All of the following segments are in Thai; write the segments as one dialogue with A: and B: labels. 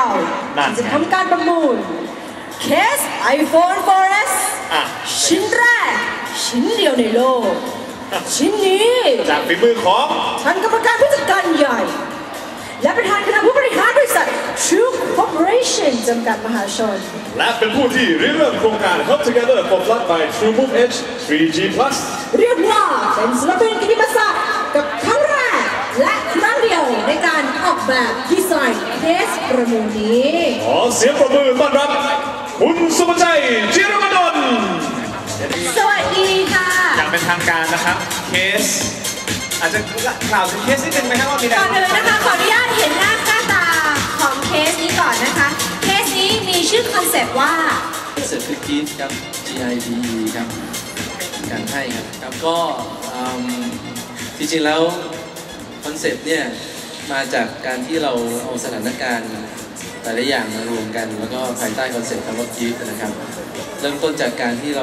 A: ที่จะทำการประมูลเคส iPhone 4S ชิ้นแรกชิ้นเดียวในโลกชิ้นนี้
B: จากฝีมือของ
A: ท่านกรรมการผู้จัดการใหญ่และประธานคณะผู้บริหารบริษัท True Corporation จำกัดมหาชน
B: และเป็นผู้ที่ริเริ่มโครงการ Help Together for Flood by True Move Edge 3G Plus
A: เรียกว่าเป็นศิลปินกิตติมศักดิ์กับครั้งแรกและครั้งเดียวในการออกแบบดีไซน์เคสประมูลนี้
B: ขอเสียงปรบมือต้อนรับคุณสุภชัยจิรวดล
A: สวัสดีค่ะ
B: อย่างเป็นทางการนะครับเคสอาจจะกล่าวถึงเคสนิดนึงไหมครับว่ามีอะไร
A: ก่อนอื่นนะคะขออนุญาตเห็นหน้าค่าตาของเคสนี้ก่อนนะคะเคสนี้มีชื่อคอนเซปต์ว่า
C: คอนเซปต์คือ GIFT ครับ GIFT ครับการให้ครับก็จริงๆแล้วคอนเซปต์เนี่ยมาจากการที่เราเอาสถานการณ์แต่ละอย่างมารวมกันแล้วก็ภายใต้คอนเซปต์คำว่า GIFT นะครับเริ่มต้นจากการที่เรา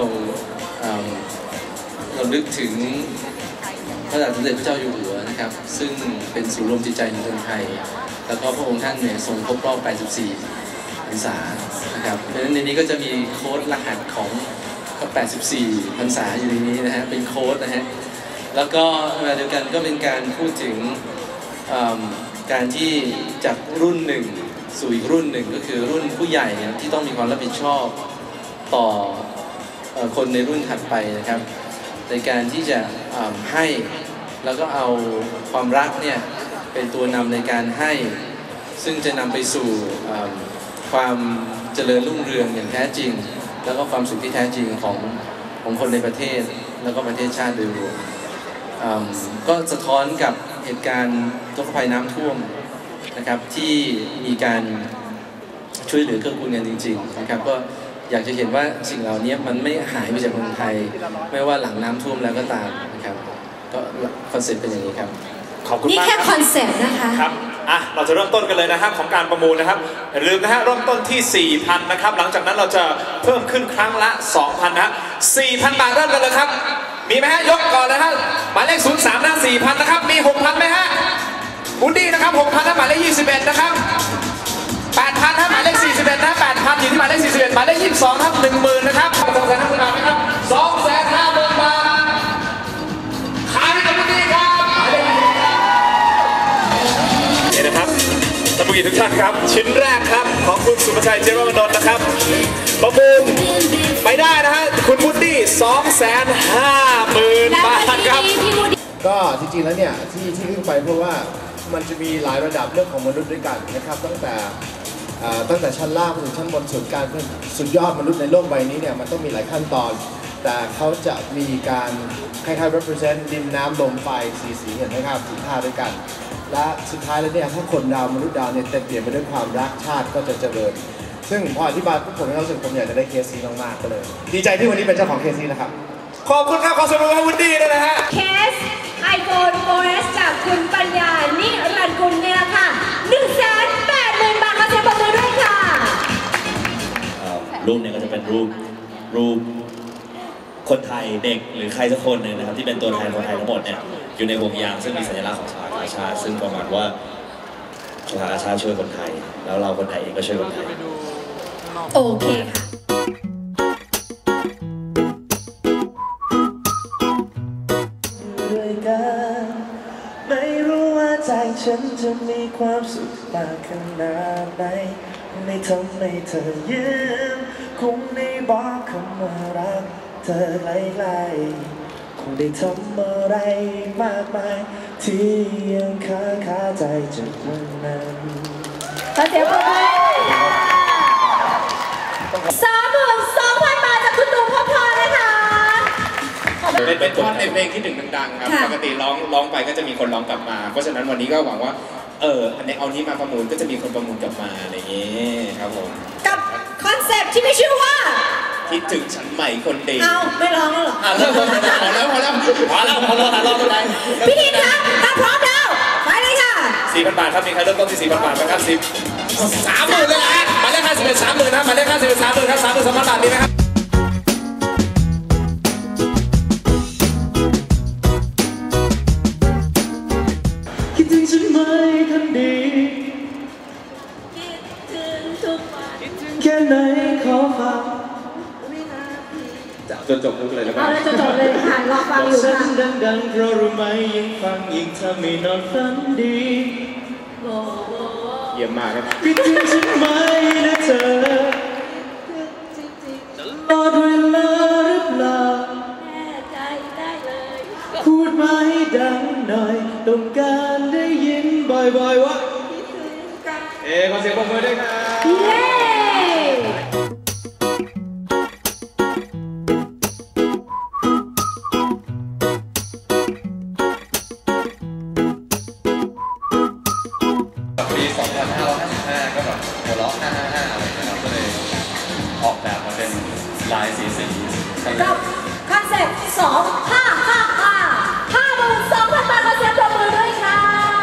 C: นึกถึงพระบาทสมเด็จพระเจ้าอยู่หัวนะครับซึ่งเป็นศูนย์รวมจิตใจของคนไทยแล้วก็พระองค์ท่านเนี่ยทรงครบรอบ 84 พรรษานะครับเพราะฉะนั้นในนี้ก็จะมีโค้ดรหัสของ84 พรรษาอยู่ในนี้นะฮะเป็นโค้ดนะฮะแล้วก็เวลาเดียวกันก็เป็นการพูดถึงการที่จากรุ่นหนึ่งสู่อีกรุ่นหนึ่งก็คือรุ่นผู้ใหญ่เนี่ยที่ต้องมีความรับผิดชอบต่อคนในรุ่นถัดไปนะครับในการที่จะให้แล้วก็เอาความรักเนี่ยเป็นตัวนำในการให้ซึ่งจะนำไปสู่ความเจริญรุ่งเรืองอย่างแท้จริงแล้วก็ความสุขที่แท้จริงของคนในประเทศแล้วก็ประเทศชาติโดยรวมก็สะท้อนกับเหตุการณ์ทุกภัยน้ำท่วมนะครับที่มีการช่วยเหลือเกื้อกูลกันจริงๆนะครับก็อยากจะเห็นว่าสิ่งเหล่านี้มันไม่หายไปจากเมืองไทยไม่ว่าหลังน้ำท่วมแล้วก็ตามนะครับก็คอนเซ็ปต์เป็นอย่างนี้ครับ
B: ขอบคุณมากนี่
A: แค่คอนเซ็ปต์นะคะ
B: ครับเราจะเริ่มต้นกันเลยนะครับของการประมูลนะครับอย่าลืมนะฮะเริ่มต้นที่ 4,000 นะครับหลังจากนั้นเราจะเพิ่มขึ้นครั้งละ 2,000 นะ 4,000 บาทเริ่มกันเลยครับมีไหมฮะยกก่อนนะฮะหมายเลข 03 นะ 4,000 นะครับมี 6,000 ไหมฮะบุนดี้นะครับ 6,000 นะหมายเลข 21 นะครับ 8,000 นะหมายเลข 41 นะ 8,000 อยู่ที่หมายเลข 41 หมายเลข 22 ครับ 10,000 นะครับ 250,000 บาทนะครับ 250,000 บาทขายให้กับบุนดี้ครับหมายเลขนี่นะครับท่านผู้ชมทุกท่านครับชิ้นแรกครับของคุณสุภชัยเจริญวดลนะครับประมูลไปได้นะฮะคุณบุนดี้ 250,000 บาทครับ
D: ก็จริงๆแล้วเนี่ยที่ขึ้นไปเพราะว่ามันจะมีหลายระดับเรื่องของมนุษย์ด้วยกันนะครับตั้งแต่ชั้นล่างไปถึงชั้นบนสุดยอดมนุษย์ในโลกใบนี้เนี่ยมันต้องมีหลายขั้นตอนแต่เขาจะมีการคล้ายๆ represent ดินน้ำลมไฟสีเห็นไหมครับสีท่าด้วยกันและสุดท้ายแล้วเนี่ยถ้าคนดาวมนุษย์ดาวเนี่ยเต็มเปี่ยมไปด้วยความรักชาติก็จะเจริญซึ่งพออธิบายปุ๊บผมรู้สึกผมอยากจะได้เคสนี้มากๆก็เลยดีใจที่วันนี้เป็นเจ้าของเคสนี้นะครับ
B: ขอบคุณครับขอเสียงปรบมือให้วุฒิด้วยนะฮะ
A: เคส iPhone 4S จากคุณปัญญานิรันดร์กุลเนี่ยค่ะ 180,000 บาทขอเสียงปรบมือด้วยค่ะ
E: รูปเนี่ยก็จะเป็นรูปคนไทยเด็กหรือใครสักคนหนึ่งนะครับที่เป็นตัวแทนคนไทยทั้งหมดเนี่ยอยู่ในวงยางซึ่งมีสัญลักษณ์ของสภากาชาติซึ่งประมาณว่าสภากาชาติช่วยคนไทยแล้วเราคนไทยเองก็ช่วยคนไทย
A: โอเคค่ะ
F: ไม่รู้ว่าใจฉันจะมีความสุขมากขนาดไหนไม่ทำให้เธอยิ้มคงได้บอกคำว่ารักเธอไกลๆคงได้ทำอะไรมากมายที่ยังค้าใจจากวันนั้น
A: ขอเสียงปรบมือ32,000 บาทจากคุณตู่พ่อพรนะคะ
B: เป็นท่อนในเพลงที่ดังๆครับปกติร้องไปก็จะมีคนร้องกลับมาเพราะฉะนั้นวันนี้ก็หวังว่าในเอานี้มาประมูลก็จะมีคนประมูลกลับมาอะไรอย่างนี้ครับผม
A: กับคอนเซ็ปต์ที่มีชื่อว่า
B: คิดถึงฉันใหม่คนเดียว
A: ไม่ร้องแล้วหรอ
B: เริ่มพอแล้ว
A: พี่ทินครับถ้าพร้อมแล้วไปเลยค่ะ
B: 4,000 บาทครับมีใครเริ่มต้นที่ 4,000 บาทไหมครับ30,000เลยนะหมายเลข 51 30,000นะหมายเลข 51 30,000ครับ32,000 บาทมีไหมครับ
F: คิดถึงฉันไหมคนดี
A: คิดถึง
F: แค่ไหนขอฟังจนจบมุกเลยแล้วกัน
A: เอาเลยจบเลยค่ะรอฟังอยู่ค่ะ
F: ดังๆเพราะรู้ไหมยิ่งฟังยิ่งทำให้นอนฝันดีเยี่ยมมากครับคิดถึงฉันไหมนะเธอตลอดเวลาหรือเปล่า
A: แน่ใจได้เลย
F: พูดมาให้ดังหน่อยต้องการได้ยินบ่อยๆว่าขอเสียงปรบมือด้วยครับ
A: เย้
C: ปี 2555 ก็แบบหัวเราะ555อะไรนะครับก็เลยออกแบบมาเป็นลายสีกันเลย
A: กับคอนเซ็ปต์2555 52,000 บาทขอเสียงปรบมือด้วยค่ะ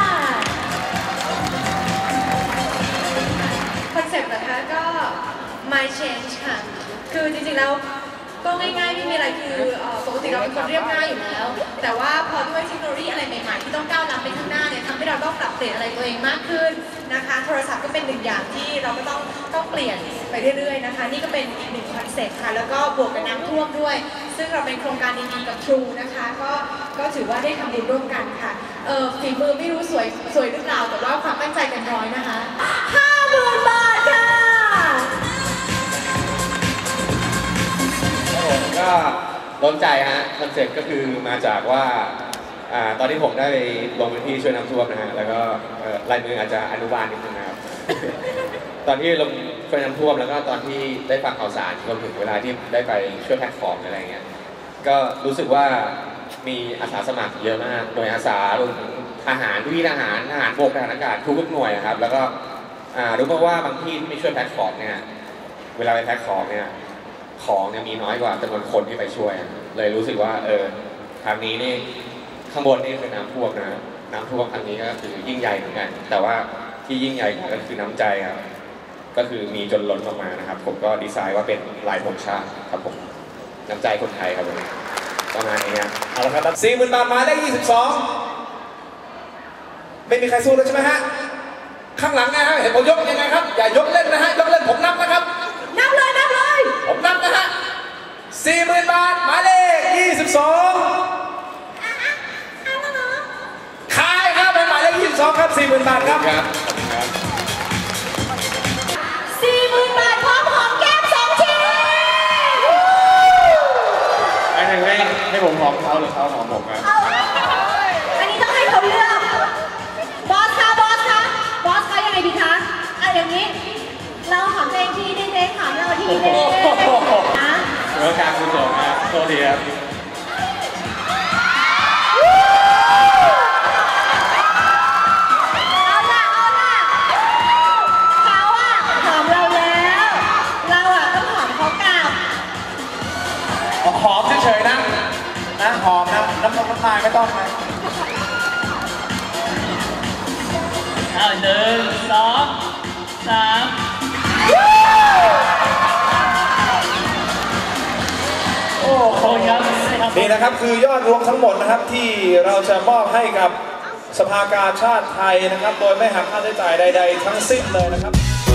G: คอนเซ็ปต์นะคะก็ My Change ค่ะคือจริงๆแล้วก็ง่ายๆไม่มีอะไรคือปกติเราเป็นคนเรียบง่ายอยู่แล้วแต่ว่าพอด้วยเทคโนโลยีอะไรใหม่ๆที่ต้องก้าวล้ำไปข้างหน้าเนี่ยทำให้เราต้องปรับเปลี่ยนอะไรตัวเองมากขึ้นนะคะโทรศัพท์ก็เป็นหนึ่งอย่างที่เราก็ต้องเปลี่ยนไปเรื่อยๆนะคะนี่ก็เป็นอีกหนึ่งคอนเซ็ปต์ค่ะแล้วก็บวกกับน้ำท่วมด้วยซึ่งเราเป็นโครงการดีๆกับ True นะคะก็ถือว่าได้ทำบุญร่วมกันค่ะฝีมือไม่รู้สวยหรือเปล่าแต่ว่าความมั่นใจเป็นร้อยนะคะ
A: 50,000 บาทค่ะ
H: ก็ล้นใจฮะคอนเซ็ปต์ก็คือมาจากว่าตอนที่ผมได้ลงพื้นที่ช่วยน้ำท่วมนะฮะแล้วก็ลายมืออาจจะอนุบาลนิดนึงนะครับ ตอนที่ลงช่วยน้ำท่วมแล้วก็ตอนที่ได้ฟังข่าวสารรวมถึงเวลาที่ได้ไปช่วยแพ็คของอะไรเงี้ยก็รู้สึกว่ามีอาสาสมัครเยอะมากหน่วยอาสารวมถึงทหารพี่ทหารบกทหารอากาศทุกหน่วยครับแล้วก็รู้มาว่าบางที่ที่ไปช่วยแพ็คของเนี่ยเวลาไปแพ็คของเนี่ยของเนี่ยมีน้อยกว่าจำนวนคนที่ไปช่วยเลยรู้สึกว่าครั้งนี้นี่ข้างบนนี่คือน้ำท่วมนะน้ำท่วมครั้งนี้ก็คือยิ่งใหญ่เหมือนกันแต่ว่าที่ยิ่งใหญ่ก็คือน้ำใจครับก็คือมีจนล้นออกมานะครับผมก็ดีไซน์ว่าเป็นลายธงชาติครับผมน้ำใจคนไทยครับผมประมาณนี้
B: เอาละครับ 40,000 บาทมาได้ 22ไม่มีใครสู้แล้วใช่ไหมฮะข้างหลังนะฮะเห็นผมยกยังไงครับอย่ายกเล่นนะฮะยกเล่นผมนับนะครับ
A: นับเลย
B: ผมนับนะฮะ 40,000 บาทหมายเลข 22ขายครับเป็นหมายเลข 22 ครับ 40,000 บาทครับ
A: 40,000 บาทพร้อมหอมแก้ม2 ที
H: ให้ผมหอมเขาหรือเขาหอมผมครับ
A: อันนี้ต้องให้เขาเลือกบอสคะยังไงดีคะอย่างนี้เราหอมเองทีนึงเองหอมเราทีนึงนะ
H: เรื่องการกุศลนะโทษทีครับ
A: เอาล่ะเขาหอมเราแล้วเราต้องหอมเขากลับ
B: หอมเฉยๆนะหอมนะน้ำลายไม่ต้องนะ
F: 1 2 3
B: นี่นะครับคือยอดรวมทั้งหมดนะครับที่เราจะมอบให้กับสภากาชาติไทยนะครับโดยไม่หักค่าใช้จ่ายใดๆทั้งสิ้นเลยนะครับ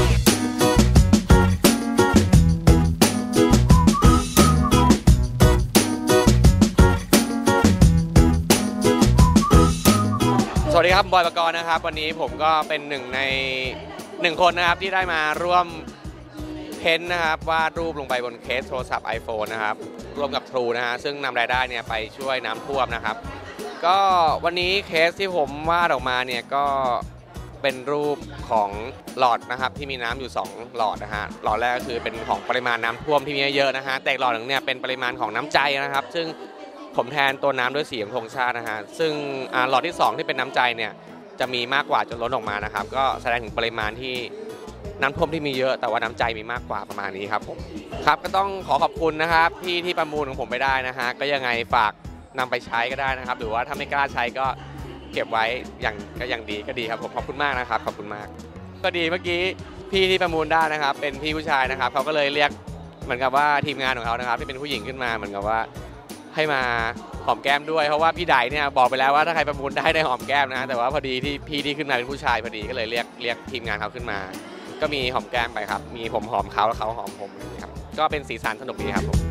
I: สวัสดีครับบอยปกรณ์นะครับวันนี้ผมก็เป็นหนึ่งใน1 คนนะครับที่ได้มาร่วมเพ้นท์นะครับวาดรูปลงไปบนเคสโทรศัพท์ iPhone นะครับร่วมกับ True นะฮะซึ่งนำรายได้เนี่ยไปช่วยน้ำท่วมนะครับก็วันนี้เคสที่ผมวาดออกมาเนี่ยก็เป็นรูปของหลอดนะครับที่มีน้ำอยู่2หลอดนะฮะหลอดแรกก็คือเป็นของปริมาณน้ำท่วมที่มีเยอะนะฮะแต่หลอดหนึ่งเนี่ยเป็นปริมาณของน้ำใจนะครับซึ่งผมแทนตัวน้ำด้วยสีของธงชาตินะฮะซึ่งหลอดที่2ที่เป็นน้ำใจเนี่ยจะมีมากกว่าจนล้นออกมานะครับก็แสดงถึงปริมาณที่น้ำท่วมที่มีเยอะแต่ว่าน้ำใจมีมากกว่าประมาณนี้ครับผมครับก็ต้องขอบคุณนะครับที่ประมูลของผมไปได้นะฮะก็ยังไงฝากนำไปใช้ก็ได้นะครับหรือว่าถ้าไม่กล้าใช้ก็เก็บไว้อย่างดีก็ดีครับผมขอบคุณมากนะครับขอบคุณมากก็ดีเมื่อกี้พี่ที่ประมูลได้นะครับเป็นพี่ผู้ชายนะครับเขาก็เลยเรียกเหมือนกับว่าทีมงานของเขานะครับที่เป็นผู้หญิงขึ้นมาเหมือนกับว่าให้มาหอมแก้มด้วยเพราะว่าพี่ไดเนี่ยบอกไปแล้วว่าถ้าใครประมูลได้หอมแก้มนะแต่ว่าพอดีที่พี่ที่ขึ้นมาเป็นผู้ชายพอดีก็เลยเรียกทีมงานเขาขึ้นมาก็มีหอมแก้มไปครับมีผมหอมเขาแล้วเขาหอมผมครับก็เป็นสีสันสนุกดีครับผม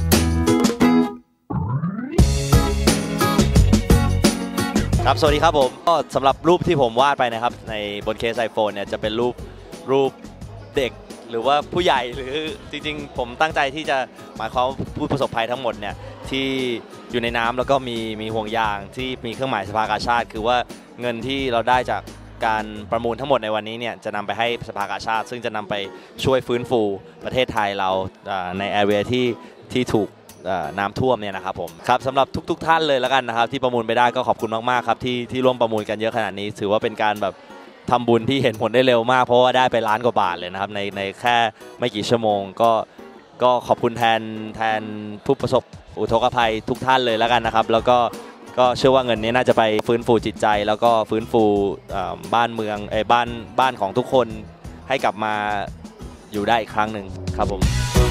E: ครับสวัสดีครับผมก็สำหรับรูปที่ผมวาดไปนะครับในบนเคส iPhone เนี่ยจะเป็นรูปเด็กหรือว่าผู้ใหญ่หรือจริงๆผมตั้งใจที่จะหมายความผู้ประสบภัยทั้งหมดเนี่ยที่อยู่ในน้ำแล้วก็มีห่วงยางที่มีเครื่องหมายสภากาชาดคือว่าเงินที่เราได้จากการประมูลทั้งหมดในวันนี้เนี่ยจะนำไปให้สภากาชาดซึ่งจะนำไปช่วยฟื้นฟูประเทศไทยเราในแอเรียที่ถูกน้ำท่วมเนี่ยนะครับผมครับสำหรับทุกท่านเลยแล้วกันนะครับที่ประมูลไปได้ก็ขอบคุณมากๆครับที่ร่วมประมูลกันเยอะขนาดนี้ถือว่าเป็นการแบบทำบุญที่เห็นผลได้เร็วมากเพราะว่าได้ไปล้านกว่าบาทเลยนะครับในแค่ไม่กี่ชั่วโมงก็ขอบคุณแทนผู้ประสบอุทกภัยทุกท่านเลยแล้วกันนะครับแล้วก็เชื่อว่าเงินนี้น่าจะไปฟื้นฟูจิตใจแล้วก็ฟื้นฟูบ้านเมืองบ้านของทุกคนให้กลับมาอยู่ได้อีกครั้งหนึ่งครับผม